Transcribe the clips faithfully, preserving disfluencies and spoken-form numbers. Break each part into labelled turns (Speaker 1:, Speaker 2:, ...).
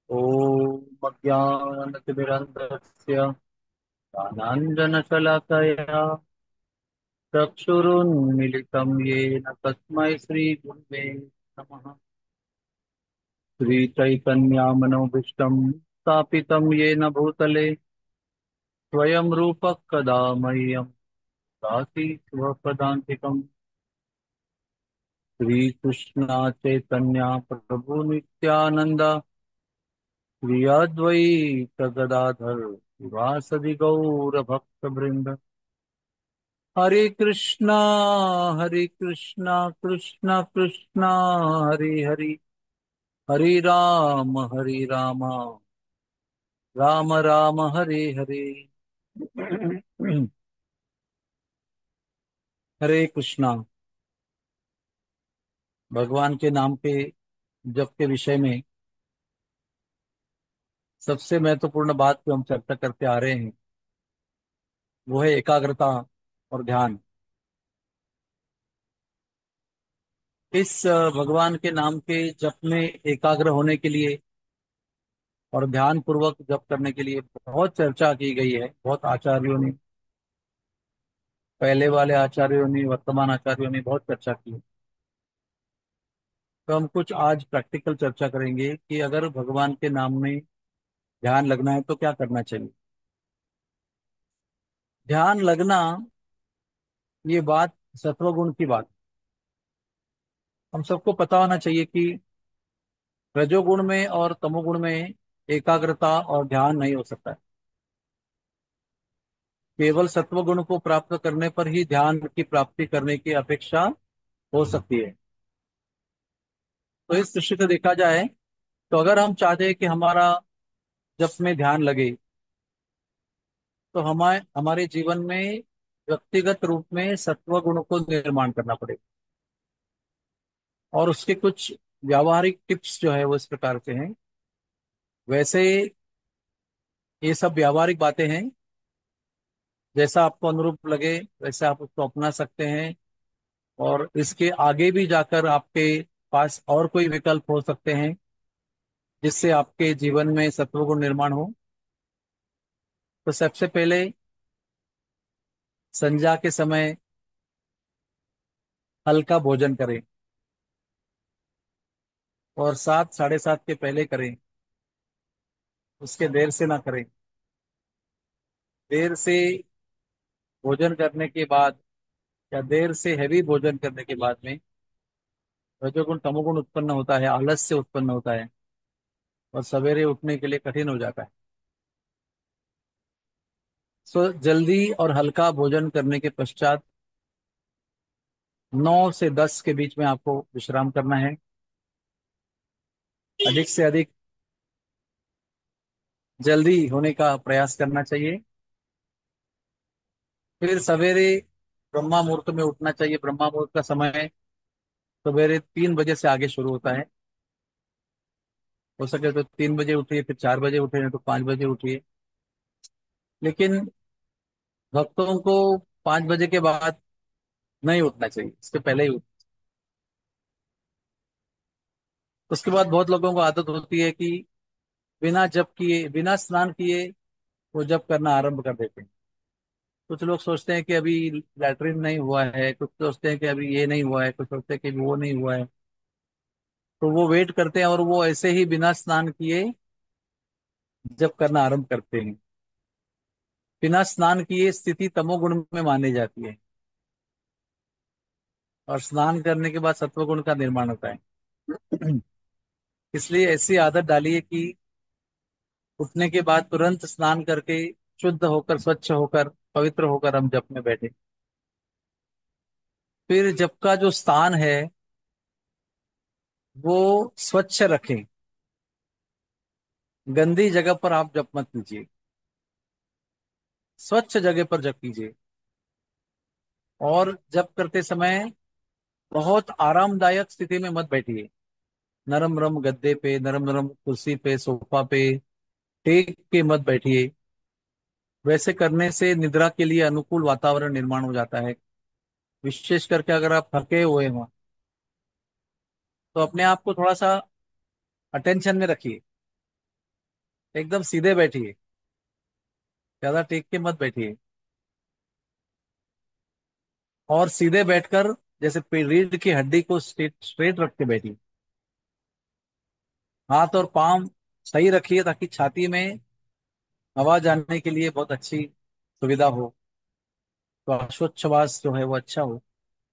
Speaker 1: ॐ अज्ञानतिमिरन्धस्य ज्ञानाञ्जनशलाकया चक्षुरुन्मिलितं येन तस्मै श्रीगुरुवे नमः। श्रीचैतन्यामनोभीष्टं स्थापितं येन भूतले स्वयं रूपः कदा मह्यं ददाति स्वपदान्तिकम्। श्रीकृष्ण चैतन्य प्रभु नित्यानन्द श्री अद्वैत गदाधर शिवासदि गौरभक्तवृंद। हरे कृष्णा हरे कृष्णा कृष्णा कृष्णा हरे हरे, हरे राम हरे राम राम राम हरे हरे। हरे कृष्णा। भगवान के नाम के जप के विषय में सबसे महत्वपूर्ण बात जो हम चर्चा करते आ रहे हैं वो है एकाग्रता और ध्यान। इस अ, भगवान के नाम के जप में एकाग्र होने के लिए और ध्यान पूर्वक जप करने के लिए बहुत चर्चा की गई है। बहुत आचार्यों ने, पहले वाले आचार्यों ने, वर्तमान आचार्यों ने बहुत चर्चा की है। तो हम कुछ आज प्रैक्टिकल चर्चा करेंगे कि अगर भगवान के नाम में ध्यान लगना है तो क्या करना चाहिए। ध्यान लगना, ये बात सत्वगुण की बात। हम सबको पता होना चाहिए कि रजोगुण में और तमोगुण में एकाग्रता और ध्यान नहीं हो सकता है। केवल सत्वगुण को प्राप्त करने पर ही ध्यान की प्राप्ति करने की अपेक्षा हो सकती है। तो इस दृष्टि से देखा जाए तो अगर हम चाहते हैं कि हमारा जप में ध्यान लगे तो हमारे हमारे जीवन में व्यक्तिगत रूप में सत्व गुण को निर्माण करना पड़ेगा। और उसके कुछ व्यावहारिक टिप्स जो है वो इस प्रकार के हैं। वैसे ये सब व्यावहारिक बातें हैं, जैसा आपको अनुरूप लगे वैसे आप उसको अपना सकते हैं। और इसके आगे भी जाकर आपके पास और कोई विकल्प हो सकते हैं जिससे आपके जीवन में सत्वगुण निर्माण हो। तो सबसे पहले संध्या के समय हल्का भोजन करें और सात साढ़े सात के पहले करें, उसके देर से ना करें। देर से भोजन करने के बाद या देर से हैवी भोजन करने के बाद में रजोगुण तमोगुण उत्पन्न होता है, आलस से उत्पन्न होता है और सवेरे उठने के लिए कठिन हो जाता है। सो जल्दी और हल्का भोजन करने के पश्चात नौ से दस के बीच में आपको विश्राम करना है। अधिक से अधिक जल्दी होने का प्रयास करना चाहिए। फिर सवेरे ब्रह्मा मुहूर्त में उठना चाहिए। ब्रह्मा मुहूर्त का समय सवेरे तीन बजे से आगे शुरू होता है। हो सके तो तीन बजे उठिए, फिर चार बजे उठिए, नहीं तो पाँच बजे उठिए। लेकिन भक्तों को पाँच बजे के बाद नहीं उठना चाहिए, इसके पहले ही उठ। उसके बाद बहुत लोगों को आदत होती है कि बिना जप किए, बिना स्नान किए वो जप करना आरंभ कर देते हैं। कुछ लोग सोचते हैं कि अभी लैट्रिन नहीं हुआ है, कुछ सोचते हैं कि अभी ये नहीं हुआ है, कुछ सोचते हैं कि वो नहीं हुआ है। तो वो वेट करते हैं और वो ऐसे ही बिना स्नान किए जप करना आरंभ करते हैं। बिना स्नान किए स्थिति तमोगुण में मानी जाती है और स्नान करने के बाद सत्वगुण का निर्माण होता है। इसलिए ऐसी आदत डालिए कि उठने के बाद तुरंत स्नान करके शुद्ध होकर, स्वच्छ होकर, पवित्र होकर हम जप में बैठे। फिर जप का जो स्थान है वो स्वच्छ रखें। गंदी जगह पर आप जप मत कीजिए, स्वच्छ जगह पर जप कीजिए। और जप करते समय बहुत आरामदायक स्थिति में मत बैठिए। नरम नरम गद्दे पे, नरम नरम कुर्सी पे, सोफा पे टेक के मत बैठिए। वैसे करने से निद्रा के लिए अनुकूल वातावरण निर्माण हो जाता है। विशेष करके अगर आप थके हुए हो तो अपने आप को थोड़ा सा अटेंशन में रखिए। एकदम सीधे बैठिए, ज्यादा टेक के मत बैठिए। और सीधे बैठकर जैसे पे- रीढ़ की हड्डी को स्ट्रेट स्ट्रेट रख के बैठिए। हाथ और पांव सही रखिए ताकि छाती में हवा जाने के लिए बहुत अच्छी सुविधा हो, श्वासोच्छवास जो है वो अच्छा हो।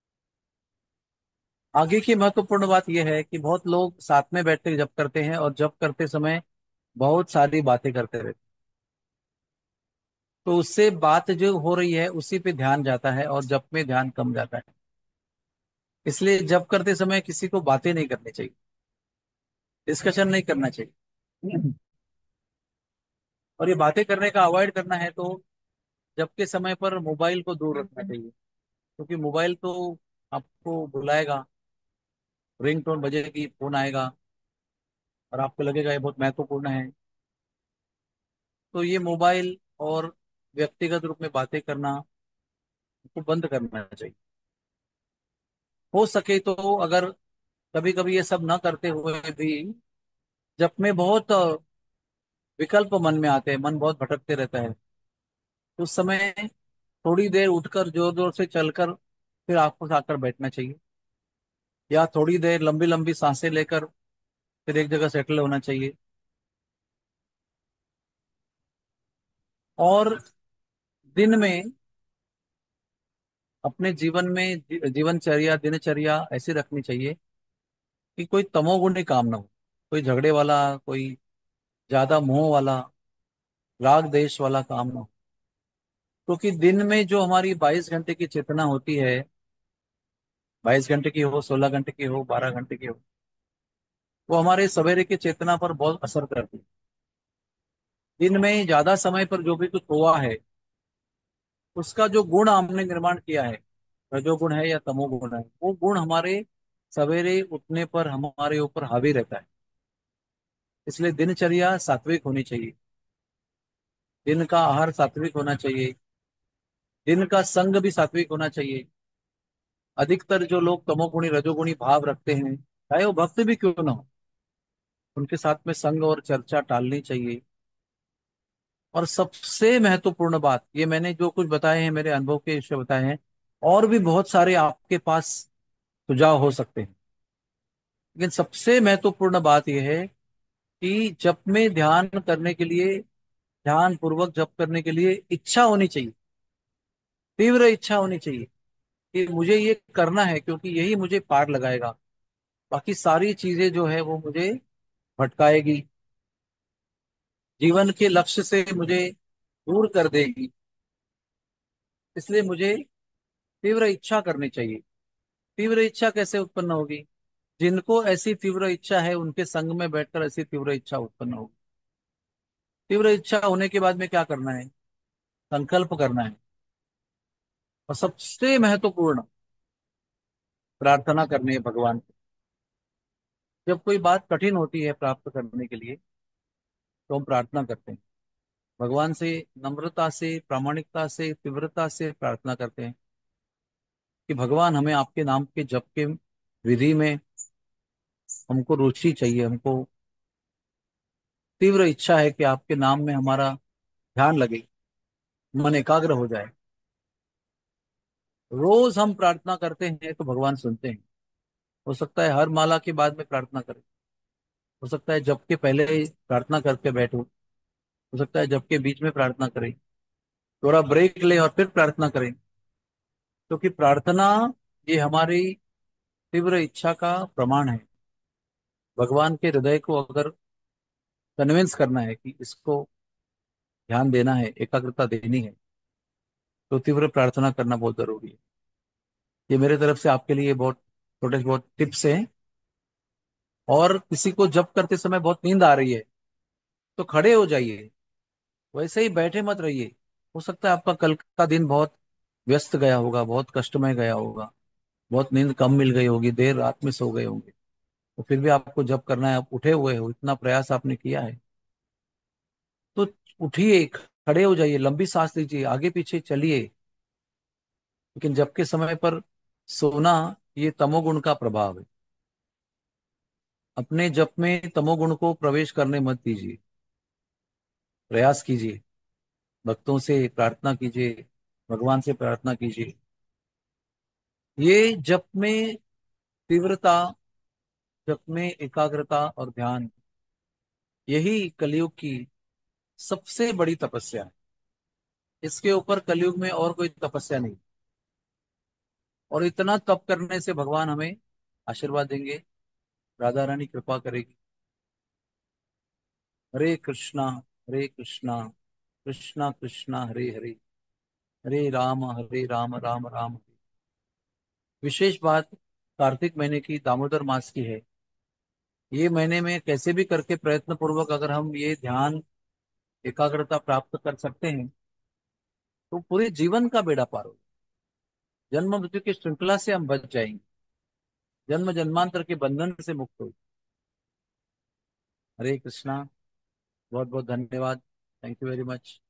Speaker 1: आगे की महत्वपूर्ण बात यह है कि बहुत लोग साथ में बैठ कर जप करते हैं और जप करते समय बहुत सारी बातें करते रहते हैं। तो उससे बात जो हो रही है उसी पे ध्यान जाता है और जप में ध्यान कम जाता है। इसलिए जप करते समय किसी को बातें नहीं करनी चाहिए, डिस्कशन नहीं करना चाहिए। और ये बातें करने का अवॉइड करना है तो जब के समय पर मोबाइल को दूर रखना चाहिए, क्योंकि मोबाइल तो आपको बुलाएगा, रिंगटोन बजेगी, फोन आएगा और आपको लगेगा ये बहुत महत्वपूर्ण है। तो ये मोबाइल और व्यक्तिगत रूप में बातें करना को बंद करना चाहिए। हो सके तो अगर कभी कभी ये सब न करते हुए भी जब में बहुत अ, विकल्प मन में आते हैं, मन बहुत भटकते रहता है, तो उस समय थोड़ी देर उठकर जोर जोर से चलकर फिर आपको आकर बैठना चाहिए, या थोड़ी देर लंबी लंबी सांसें लेकर फिर एक जगह सेटल होना चाहिए। और दिन में अपने जीवन में जी- जीवनचर्या दिनचर्या ऐसी रखनी चाहिए कि कोई तमोगुणी काम ना हो, कोई झगड़े वाला, कोई ज्यादा मोह वाला, राग देश वाला काम ना हो। क्योंकि दिन में जो हमारी बाईस घंटे की चेतना होती है, बाईस घंटे की हो, सोलह घंटे की हो, बारह घंटे की हो, वो हमारे सवेरे की चेतना पर बहुत असर करती है। दिन में ज्यादा समय पर जो भी कुछ हुआ है उसका जो गुण हमने निर्माण किया है, रजोगुण है या तमोगुण है, वो गुण हमारे सवेरे उठने पर हमारे ऊपर हावी रहता है। इसलिए दिनचर्या सात्विक होनी चाहिए, दिन का आहार सात्विक होना चाहिए, दिन का संग भी सात्विक होना चाहिए। अधिकतर जो लोग तमोगुणी रजोगुणी भाव रखते हैं, चाहे वो भक्त भी क्यों ना हो, उनके साथ में संग और चर्चा टालनी चाहिए। और सबसे महत्वपूर्ण बात, ये मैंने जो कुछ बताए हैं मेरे अनुभव के विषय बताए हैं, और भी बहुत सारे आपके पास सुझाव हो सकते हैं, लेकिन सबसे महत्वपूर्ण बात यह है कि जप में ध्यान करने के लिए, ध्यान पूर्वक जप करने के लिए इच्छा होनी चाहिए, तीव्र इच्छा होनी चाहिए कि मुझे ये करना है, क्योंकि यही मुझे पार लगाएगा, बाकी सारी चीजें जो है वो मुझे भटकाएगी, जीवन के लक्ष्य से मुझे दूर कर देगी। इसलिए मुझे तीव्र इच्छा करनी चाहिए। तीव्र इच्छा कैसे उत्पन्न होगी? जिनको ऐसी तीव्र इच्छा है उनके संग में बैठकर ऐसी तीव्र इच्छा उत्पन्न होगी। तीव्र इच्छा होने के बाद में क्या करना है? संकल्प करना है। और सबसे महत्वपूर्ण, प्रार्थना करनी है भगवान को। जब कोई बात कठिन होती है प्राप्त करने के लिए तो हम प्रार्थना करते हैं भगवान से, नम्रता से, प्रामाणिकता से, तीव्रता से प्रार्थना करते हैं कि भगवान हमें आपके नाम के जप के विधि में हमको रुचि चाहिए, हमको तीव्र इच्छा है कि आपके नाम में हमारा ध्यान लगे, मन एकाग्र हो जाए। रोज हम प्रार्थना करते हैं तो भगवान सुनते हैं। हो सकता है हर माला के बाद में प्रार्थना करें, हो सकता है जप के पहले ही प्रार्थना करके बैठो, हो सकता है जप के बीच में प्रार्थना करें, थोड़ा ब्रेक लें और फिर प्रार्थना करें। क्योंकि प्रार्थना ये हमारी तीव्र इच्छा का प्रमाण है। भगवान के हृदय को अगर कन्विंस करना है कि इसको ध्यान देना है, एकाग्रता देनी है, तो तीव्र प्रार्थना करना बहुत जरूरी है। ये मेरे तरफ से आपके लिए बहुत छोटे बहुत टिप्स हैं। और किसी को जप करते समय बहुत नींद आ रही है तो खड़े हो जाइए, वैसे ही बैठे मत रहिए। हो सकता है आपका कल का दिन बहुत व्यस्त गया होगा, बहुत कष्टमय गया होगा, बहुत नींद कम मिल गई होगी, देर रात में सो गए होंगे, तो फिर भी आपको जप करना है, आप उठे हुए हो, इतना प्रयास आपने किया है, तो उठिए, खड़े हो जाइए, लंबी सांस लीजिए, आगे पीछे चलिए। लेकिन जप के समय पर सोना, ये तमोगुण का प्रभाव है। अपने जप में तमोगुण को प्रवेश करने मत दीजिए। प्रयास कीजिए, भक्तों से प्रार्थना कीजिए, भगवान से प्रार्थना कीजिए। ये जप में तीव्रता, जप में एकाग्रता और ध्यान, यही कलयुग की सबसे बड़ी तपस्या है। इसके ऊपर कलयुग में और कोई तपस्या नहीं। और इतना तप करने से भगवान हमें आशीर्वाद देंगे, राधा रानी कृपा करेगी। हरे कृष्णा, हरे कृष्णा, कृष्णा कृष्णा हरे हरे, हरे राम हरे राम, राम राम हरे। विशेष बात कार्तिक महीने की, दामोदर मास की है। ये महीने में कैसे भी करके प्रयत्न पूर्वक अगर हम ये ध्यान एकाग्रता प्राप्त कर सकते हैं तो पूरे जीवन का बेड़ा पार हो, जन्म मृत्यु की श्रृंखला से हम बच जाएंगे, जन्म जन्मांतर के बंधन से मुक्त हो। हरे कृष्णा। बहुत बहुत धन्यवाद। Thank you very much.